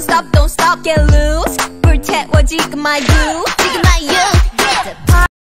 stop, get loose. 불태워 지금 my you, 지금 my you.